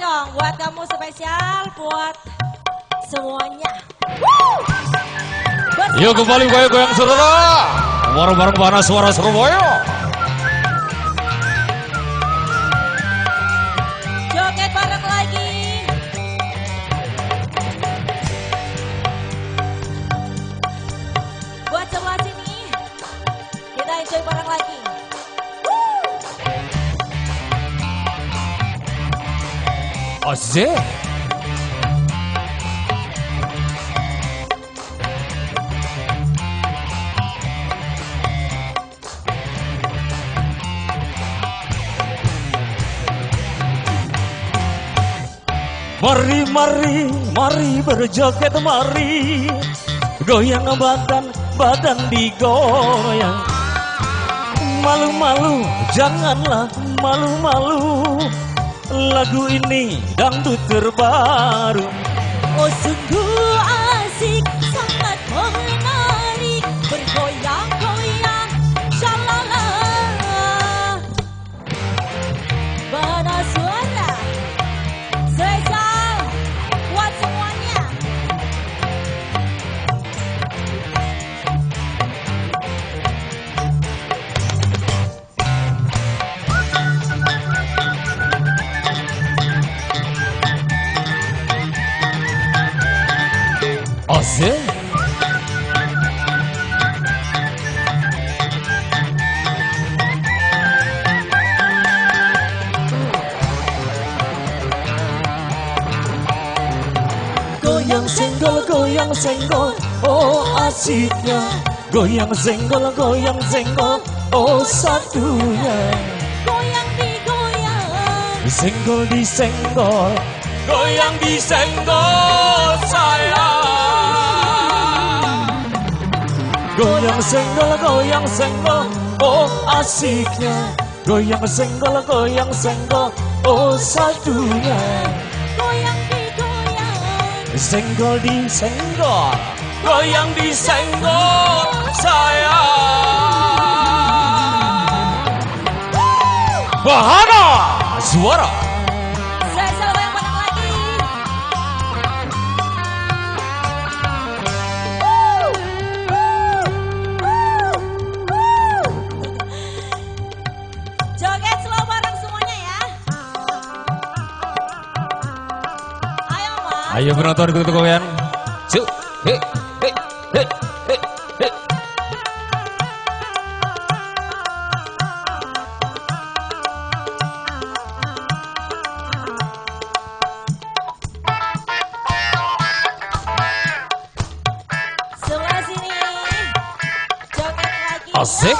dong buat kamu spesial buat semuanya. Yuk kembali goyang-goyang saudara. Bareng-bareng Bana Suara Surabaya. Joget bareng lagi. Buat sebelah sini kita enjoy bareng lagi. Asik. Mari, mari, mari berjoget mari. Goyang badan digoyang. Malu-malu, janganlah malu-malu. Lagu ini dangdut terbaru. Oh sungguh asik, sangat menarik. Bergoyang-goyang, shalala. Bana Suara spesial buat semuanya. Asik. Goyang senggol, oh asiknya. Goyang senggol, oh satunya. Goyang digoyang, Senggol disenggol, goyang disenggol sayang. Goyang senggol, oh asiknya. Goyang senggol, oh satunya. goyang digoyang. Senggol disenggol, goyang disenggol sayang. Bana Suara. Spesial goyang bareng lagi. Joget slow bareng semuanya ya. Ayo mas. Ayo penonton ikut goyang. Cuk, he, he, he, he, he. Sebelah sini. Joget lagi. Asik.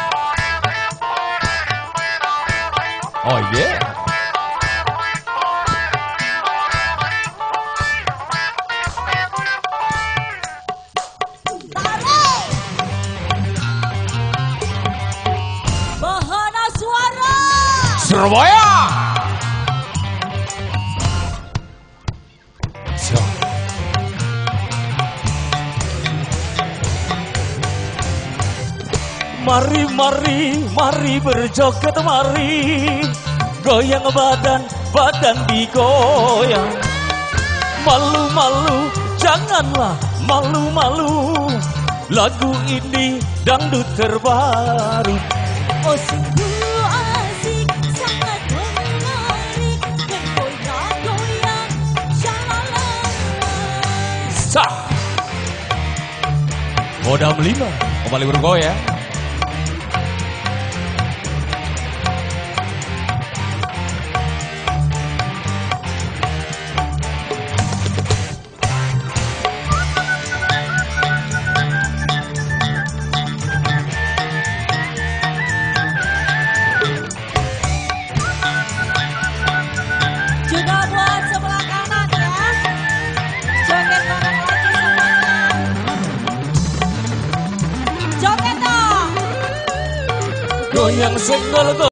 Oh yeah. Bana Suara. Surabaya. So. Mari, mari, mari berjoget mari. Goyang badan digoyang. Malu-malu, janganlah malu-malu. Lagu ini dangdut terbaru. Oh sungguh asik, sangat menarik. Bergoyang-goyang, shalala. Sah. Kodam 5 kembali bergoyang. Juga buat sebelah kanan ya. Joget bareng lagi semuanya. Joget dong. Goyang senggol